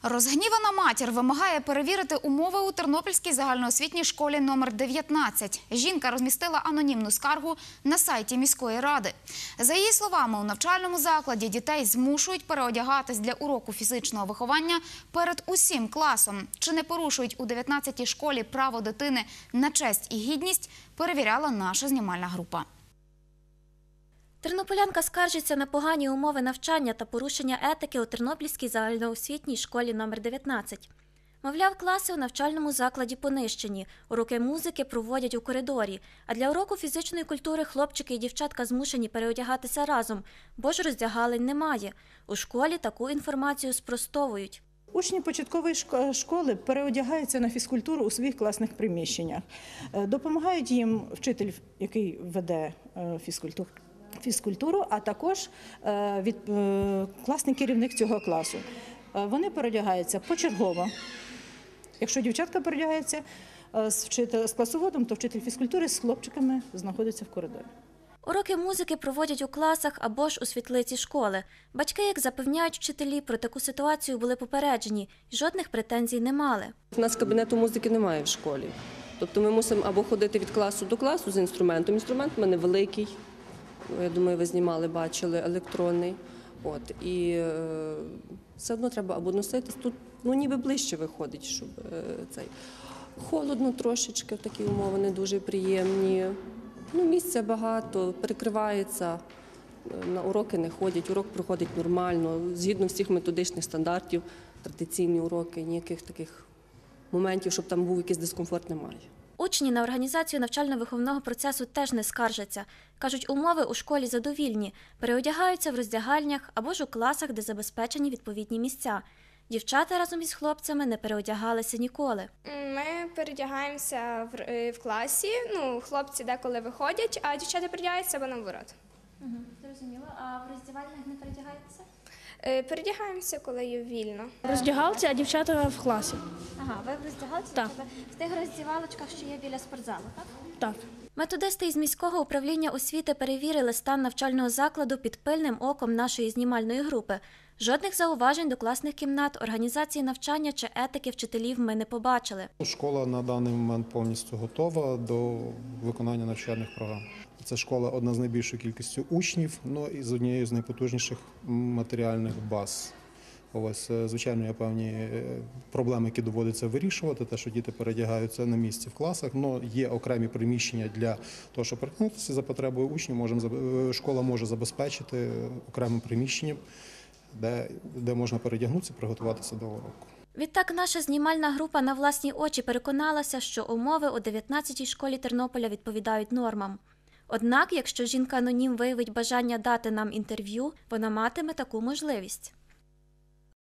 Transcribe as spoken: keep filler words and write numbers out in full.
Розгнівана матір вимагає перевірити умови у Тернопільській загальноосвітній школі номер дев'ятнадцять. Жінка розмістила анонімну скаргу на сайті міської ради. За її словами, у навчальному закладі дітей змушують переодягатись для уроку фізичного виховання перед усім класом. Чи не порушують у дев'ятнадцятій школі право дитини на честь і гідність, перевіряла наша знімальна група. Тернополянка скаржиться на погані умови навчання та порушення етики у Тернопільській загальноосвітній школі номер дев'ятнадцять. Мовляв, класи у навчальному закладі понищені, уроки музики проводять у коридорі, а для уроку фізичної культури хлопчики і дівчатка змушені переодягатися разом, бо ж роздягалень немає. У школі таку інформацію спростовують. Учні початкової школи переодягаються на фізкультуру у своїх класних приміщеннях. Допомагають їм вчитель, який веде фізкультуру. фізкультуру, а також від, класний керівник цього класу. Вони переодягаються почергово. Якщо дівчатка переодягається з, вчитель, з класоводом, то вчитель фізкультури з хлопчиками знаходиться в коридорі. Уроки музики проводять у класах або ж у світлиці школи. Батьки, як запевняють вчителі, про таку ситуацію були попереджені і жодних претензій не мали. У нас кабінету музики немає в школі. Тобто ми мусимо або ходити від класу до класу з інструментом. Інструмент у мене великий. Я думаю, ви знімали, бачили, електронний. От, і е, все одно треба або носитись. Тут ну, ніби ближче виходить, щоб е, цей. Холодно трошечки, такі умови не дуже приємні. Ну, місця багато, перекривається, на уроки не ходять, урок проходить нормально, згідно всіх методичних стандартів, традиційні уроки, ніяких таких моментів, щоб там був якийсь дискомфорт, немає. Учні на організацію навчально-виховного процесу теж не скаржаться. Кажуть, умови у школі задовільні, переодягаються в роздягальнях або ж у класах, де забезпечені відповідні місця. Дівчата разом із хлопцями не переодягалися ніколи. Ми переодягаємося в, в класі, ну, хлопці деколи виходять, а дівчата переодягаються або наоборот. Угу, зрозуміло. А в роздягальнях не переодягаєтеся? Передягаємося, коли є вільно. Роздягалці, а дівчата в класі. Ага, ви в роздягалці? Так. В тих роздівалочках, що є біля спортзалу, так? Так. Методисти із міського управління освіти перевірили стан навчального закладу під пильним оком нашої знімальної групи. Жодних зауважень до класних кімнат, організації навчання чи етики вчителів ми не побачили. Школа на даний момент повністю готова до виконання навчальних програм. Це школа одна з найбільшою кількістю учнів, ну і з однією з найпотужніших матеріальних баз. Ось, звичайно, є певні проблеми, які доводиться вирішувати, те, що діти передягаються на місці в класах, але є окремі приміщення для того, щоб перетнутися за потребою учнів, можемо, школа може забезпечити окремим приміщенням, де, де можна передягнутися, приготуватися до уроку. Відтак наша знімальна група на власні очі переконалася, що умови у дев'ятнадцятій школі Тернополя відповідають нормам. Однак, якщо жінка-анонім виявить бажання дати нам інтерв'ю, вона матиме таку можливість.